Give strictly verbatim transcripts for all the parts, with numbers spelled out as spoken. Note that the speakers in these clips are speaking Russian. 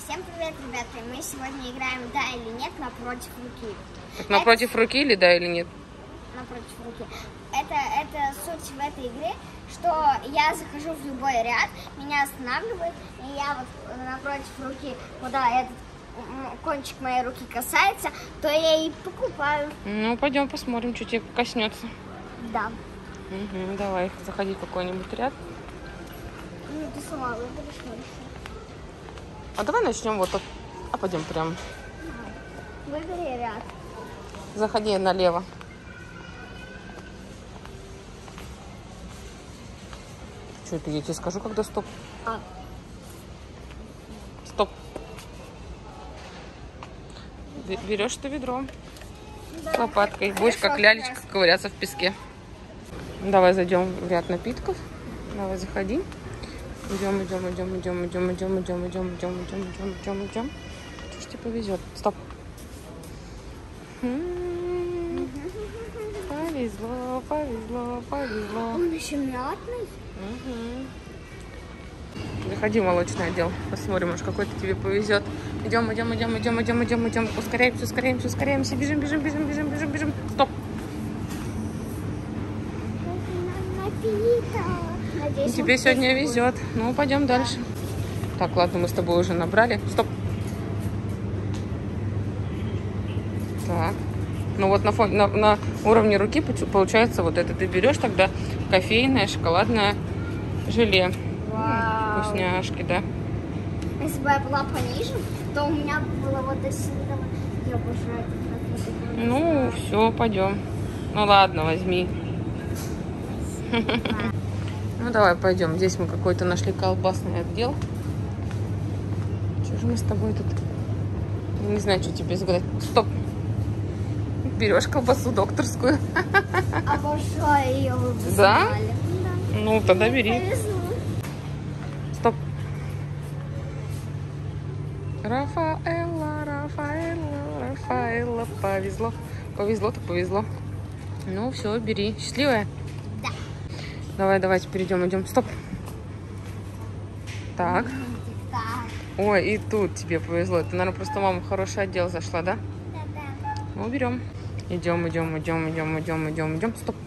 Всем привет, ребята! Мы сегодня играем «Да или нет» напротив руки. Так напротив это... руки или да или нет? Напротив руки. Это, это суть в этой игре, что я захожу в любой ряд, меня останавливает, и я вот напротив руки, куда этот кончик моей руки касается, то я и покупаю. Ну, пойдем посмотрим, что тебе коснется. Да. Угу, давай, заходи в какой-нибудь ряд. Ну, ты сама выберешь больше. А давай начнем вот тут. А пойдем прям. Выбери ряд. Заходи налево. Что это? Я тебе скажу, когда стоп. А. Стоп. Берешь ты ведро. Да. С лопаткой. Хорошо, будешь как лялечка раз. ковыряться в песке. Давай зайдем в ряд напитков. Давай заходи. Идем, идем, идем, идем, идем, идем, идем, идем, идем, идем, идем, идем, идем. Что ж тебе повезет? Стоп. Повезло, повезло, повезло. Он еще мятный. Угу. Заходи в молочный отдел. Посмотрим, может какой-то тебе повезет. Идем, идем, идем, идем, идем, идем, идем. Ускоряемся, ускоряемся, ускоряемся. Бежим, бежим, бежим, бежим, бежим, бежим. Стоп. Надеюсь, тебе сегодня везет. Ну, пойдем да. дальше. Так, ладно, мы с тобой уже набрали. Стоп. Так. Ну вот на, фон, на, на уровне руки получается вот это. Ты берешь тогда кофейное, шоколадное желе. Вау. Вкусняшки, да. Если бы я была пониже, то у меня было вот до сюда. Я обожаю это. Ну, все, пойдем. Ну ладно, возьми. Ну давай пойдем. Здесь мы какой-то нашли колбасный отдел. Что же мы с тобой тут? Не знаю, что тебе сказать. Стоп. Берешь колбасу докторскую. Обожаю ее. Да? Да. Ну тогда бери. Стоп. Рафаэлла, Рафаэлла, Рафаэлла. Повезло. Повезло, так повезло. Ну все, бери. Счастливая? Да. Давай, давайте перейдем, идем. Стоп. Так. Ой, и тут тебе повезло. Ты, наверное, просто мама в хороший отдел зашла, да? Да, да. Ну, берем. Идем, идем, идем, идем, идем, идем, идем. Стоп.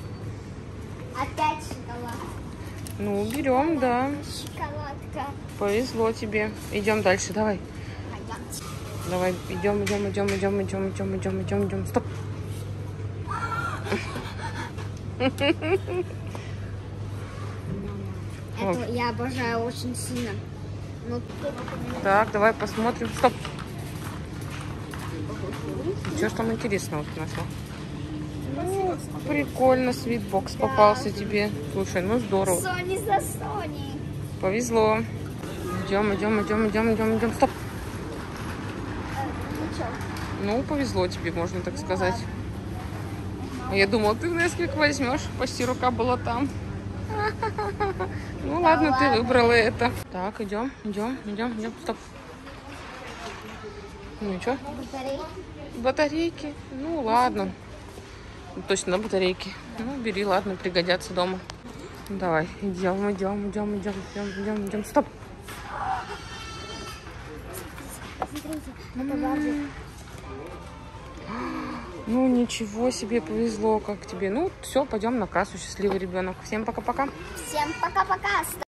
Опять шоколад. Ну, берем, да. Шоколадка. Повезло тебе. Идем дальше, давай. Пойдемте. Давай, идем, идем, идем, идем, идем, идем, идем, идем, идем. Стоп. Это я обожаю очень сильно. Ну, так, давай посмотрим. Стоп. Что ж там интересного нашла? Ну, прикольно, свитбокс да. попался тебе. Слушай, ну здорово. Сони за Сони. Повезло. Идем, идем, идем, идем, идем, идем. Стоп. Э, ну, повезло тебе, можно так ну, сказать. Ладно. Я думала, ты в Несквик возьмешь. Почти рука была там. Ну ладно, ты выбрала это. Так, идем, идем, идем, идем. Стоп. Ну что? Батарейки. Батарейки. Ну ладно. Точно батарейки. Ну, бери, ладно, пригодятся дома. Давай, идем, идем, идем, идем, идем, идем, идем. Стоп. Смотрите, это Барби. Ну, ничего себе, повезло, как тебе. Ну, все, пойдем на кассу, счастливый ребенок. Всем пока-пока. Всем пока-пока.